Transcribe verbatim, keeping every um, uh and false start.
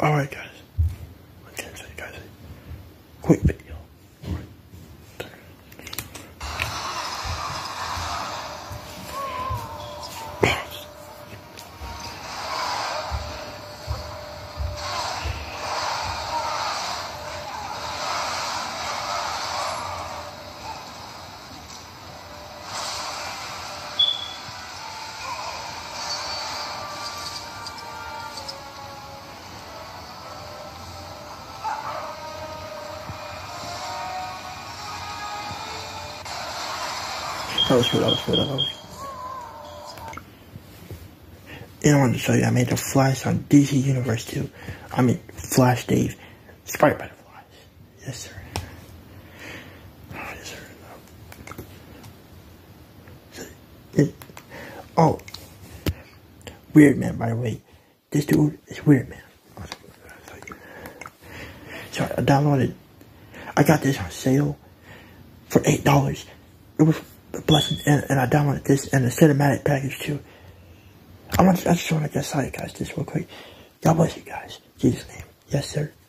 Alright guys, what can I say guys? Quick video. That was good, that was good, that was good. And I wanted to show you, I made the Flash on D C Universe too. I mean, Flash Dave. Inspired by the Flash. Yes, sir. Oh, yes, sir. It, oh. Weird Man, by the way. This dude is Weird Man. So I downloaded, I got this on sale for eight dollars. It was a blessing, and, and I downloaded this and the cinematic package too. I want, I just want to get started, guys, just real quick. God bless you guys. In Jesus' name. Yes, sir.